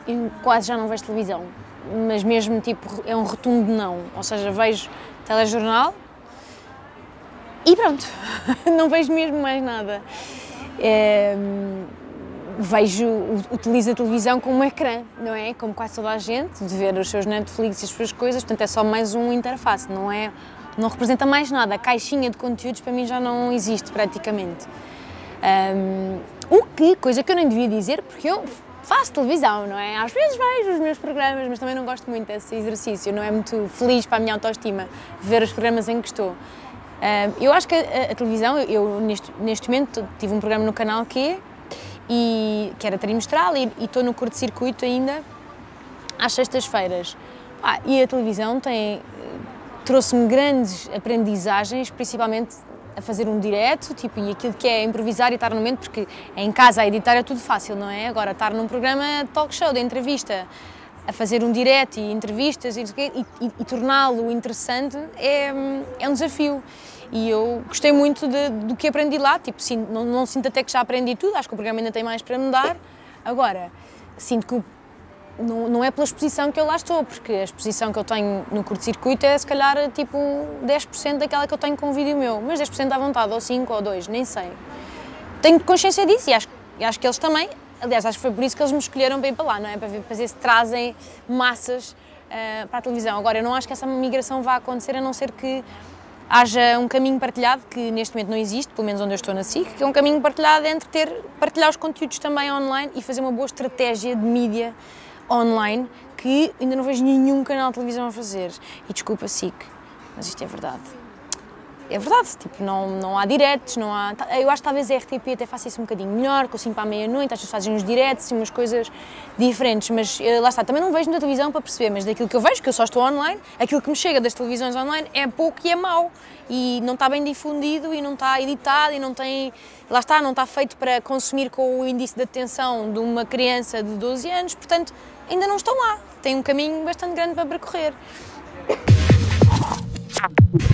eu quase já não vejo televisão, mas mesmo tipo, é um rotundo não, ou seja, vejo telejornal e pronto, não vejo mesmo mais nada. Utilizo a televisão como um ecrã, não é? Como quase toda a gente, de ver os seus Netflix e as suas coisas, portanto é só mais um interface, não representa mais nada, a caixinha de conteúdos para mim já não existe praticamente. Coisa que eu nem devia dizer, porque eu faço televisão, não é? Às vezes vejo os meus programas, mas também não gosto muito desse exercício, não é muito feliz para a minha autoestima ver os programas em que estou. Eu acho que a televisão, eu neste momento tive um programa no Canal Q, que era trimestral e estou no curto-circuito ainda às sextas-feiras. E a televisão trouxe-me grandes aprendizagens, principalmente a fazer um direto, tipo, e aquilo que é improvisar e estar no momento, porque em casa a editar é tudo fácil, não é? Agora estar num programa de talk show, de entrevista, a fazer um direto e entrevistas e torná-lo interessante é um desafio. E eu gostei muito do que aprendi lá, tipo, não sinto até que já aprendi tudo, acho que o programa ainda tem mais para me dar. Agora, sinto que não é pela exposição que eu lá estou, porque a exposição que eu tenho no curto-circuito é se calhar tipo 10% daquela que eu tenho com um vídeo meu, mas 10% à vontade, ou 5 ou 2, nem sei. Tenho consciência disso e acho que eles também, aliás, acho que foi por isso que eles me escolheram para ir para lá, não é? Para ver se trazem massas para a televisão. Agora, eu não acho que essa migração vá acontecer, a não ser que haja um caminho partilhado, que neste momento não existe, pelo menos onde eu estou na SIC, que é um caminho partilhado entre partilhar os conteúdos também online e fazer uma boa estratégia de mídia online, que ainda não vejo nenhum canal de televisão a fazer. E desculpa, SIC, mas isto é verdade. É verdade, tipo, não há diretos, não há... Eu acho que talvez a RTP até faça isso um bocadinho melhor, que eu sinto para a meia-noite, acho que fazem uns diretos e umas coisas diferentes, mas lá está, também não vejo muita televisão para perceber, mas daquilo que eu vejo, que eu só estou online, aquilo que me chega das televisões online é pouco e é mau, e não está bem difundido, e não está editado, e não tem... Lá está, não está feito para consumir com o índice de atenção de uma criança de 12 anos, portanto, ainda não estão lá, tem um caminho bastante grande para percorrer.